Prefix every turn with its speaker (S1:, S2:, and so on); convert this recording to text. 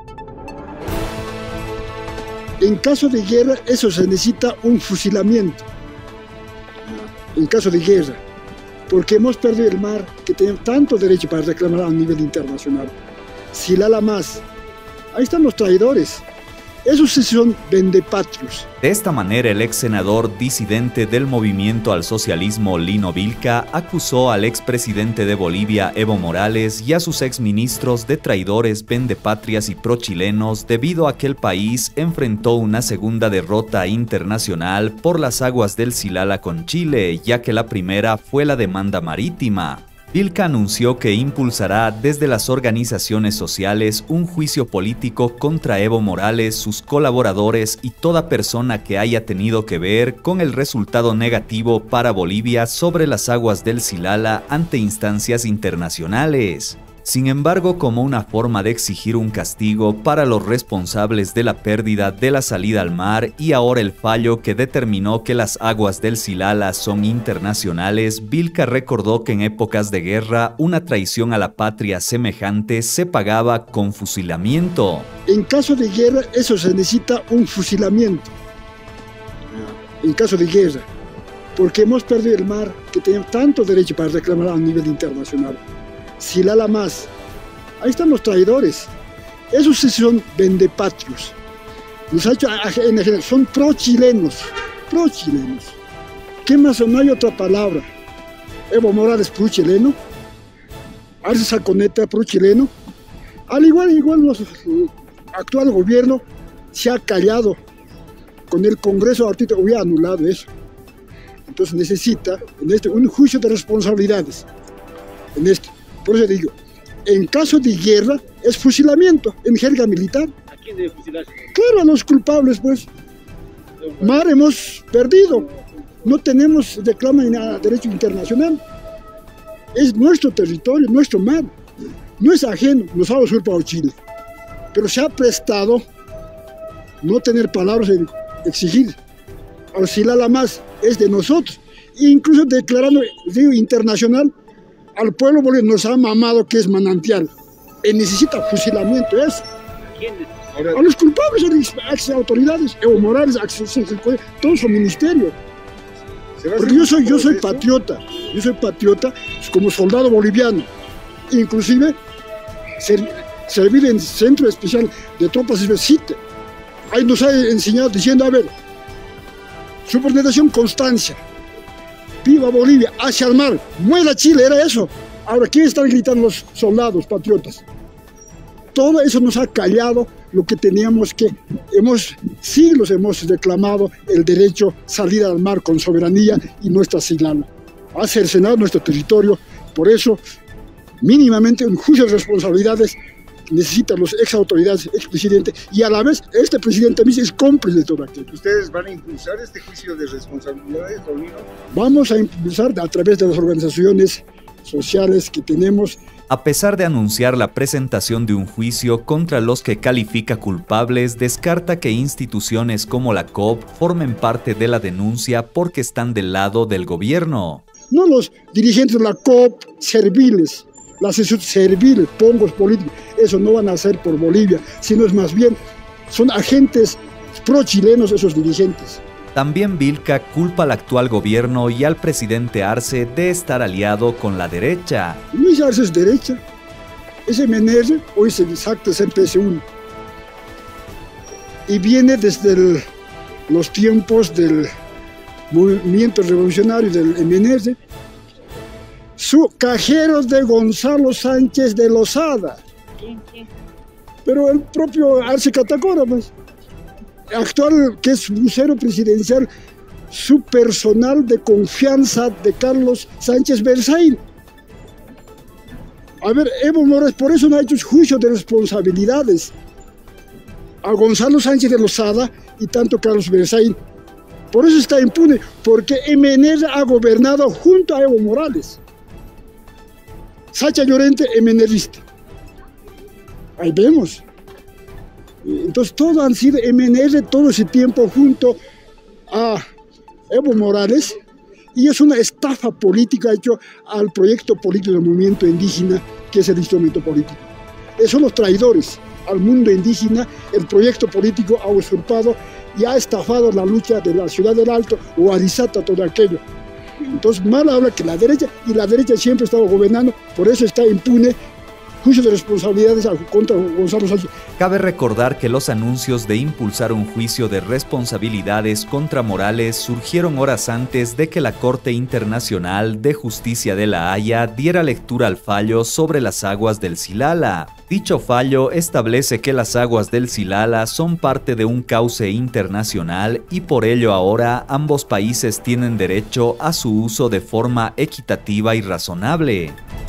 S1: En caso de guerra, eso se necesita un fusilamiento. En caso de guerra, porque hemos perdido el mar, que tenemos tanto derecho para reclamar a nivel internacional. Silala más. Ahí están los traidores. Esos sí son vendepatrios.
S2: De esta manera, el ex senador disidente del movimiento al socialismo Lino Vilca acusó al expresidente de Bolivia Evo Morales y a sus exministros de traidores, vendepatrias y prochilenos debido a que el país enfrentó una segunda derrota internacional por las aguas del Silala con Chile, ya que la primera fue la demanda marítima. Vilca anunció que impulsará desde las organizaciones sociales un juicio político contra Evo Morales, sus colaboradores y toda persona que haya tenido que ver con el resultado negativo para Bolivia sobre las aguas del Silala ante instancias internacionales. Sin embargo, como una forma de exigir un castigo para los responsables de la pérdida de la salida al mar y ahora el fallo que determinó que las aguas del Silala son internacionales, Vilca recordó que en épocas de guerra una traición a la patria semejante se pagaba con fusilamiento.
S1: En caso de guerra, eso se necesita un fusilamiento. En caso de guerra, porque hemos perdido el mar, que tenemos tanto derecho para reclamar a nivel internacional. Silala más. Ahí están los traidores. Esos sí son vendepatrios. Los ha hecho en general, son pro-chilenos. Pro-chilenos. ¿Qué más? No hay otra palabra. Evo Morales pro-chileno. Arce Saconeta pro-chileno. Al igual el actual gobierno se ha callado. Con el Congreso ahorita hubiera anulado eso. Entonces necesita un juicio de responsabilidades. Por eso digo, en caso de guerra es fusilamiento en jerga militar.
S3: ¿A quién debe fusilarse?
S1: Claro, a los culpables, pues. Mar hemos perdido. No tenemos reclamo a derecho internacional. Es nuestro territorio, nuestro mar. No es ajeno, nos ha usurpado Chile. Pero se ha prestado no tener palabras en exigir. Al Silala más es de nosotros. Incluso declarando río internacional, al pueblo boliviano nos ha mamado que es manantial. Necesita fusilamiento, eso.
S3: ¿A quién?
S1: A los culpables, a las autoridades, Evo Morales, todo su ministerio. Porque yo soy patriota, como soldado boliviano. Inclusive, servir en Centro Especial de Tropas CITE. Ahí nos ha enseñado diciendo, a ver, subordinación constancia. ¡Viva Bolivia! ¡Hacia el mar! ¡Muera Chile! Era eso. Ahora, ¿quién están gritando los soldados patriotas? Todo eso nos ha callado lo que teníamos que... Siglos hemos reclamado el derecho a salir al mar con soberanía y nuestra Silala. Ha cercenado nuestro territorio. Por eso, mínimamente, un juicio de responsabilidades necesitan los ex autoridades, ex presidente, y a la vez este presidente también es cómplice de todo aquello.
S4: ¿Ustedes van a impulsar este juicio de responsabilidades, Paulino?
S1: Vamos a impulsar a través de las organizaciones sociales que tenemos.
S2: A pesar de anunciar la presentación de un juicio contra los que califica culpables, descarta que instituciones como la COP formen parte de la denuncia porque están del lado del gobierno.
S1: No los dirigentes de la COP serviles, la asociación servil, pongos políticos, eso no van a hacer por Bolivia, sino es más bien, son agentes pro-chilenos esos dirigentes.
S2: También Vilca culpa al actual gobierno y al presidente Arce de estar aliado con la derecha.
S1: Luis Arce es derecha, es MNR, hoy se exacta es MPS1. Y viene desde los tiempos del movimiento revolucionario del MNR. Su cajero de Gonzalo Sánchez de Lozada.
S3: ¿Quién?
S1: Pero el propio Arce Catacora, pues. Actual, que es vocero presidencial, su personal de confianza de Carlos Sánchez Berzaín. A ver, Evo Morales, por eso no ha hecho juicio de responsabilidades a Gonzalo Sánchez de Lozada y tanto Carlos Berzaín. Por eso está impune, porque MNR ha gobernado junto a Evo Morales. Sacha Llorente, MNRista. Ahí vemos. Entonces, todos han sido MNR todo ese tiempo junto a Evo Morales, y es una estafa política hecha al proyecto político del movimiento indígena, que es el instrumento político. Son los traidores al mundo indígena. El proyecto político ha usurpado y ha estafado la lucha de la Ciudad del Alto o Arizata, todo aquello. Entonces, mal habla que la derecha, y la derecha siempre estaba gobernando, por eso está impune. Juicio de responsabilidades contra Gonzalo Sánchez.
S2: Cabe recordar que los anuncios de impulsar un juicio de responsabilidades contra Morales surgieron horas antes de que la Corte Internacional de Justicia de La Haya diera lectura al fallo sobre las aguas del Silala. Dicho fallo establece que las aguas del Silala son parte de un cauce internacional y por ello ahora ambos países tienen derecho a su uso de forma equitativa y razonable.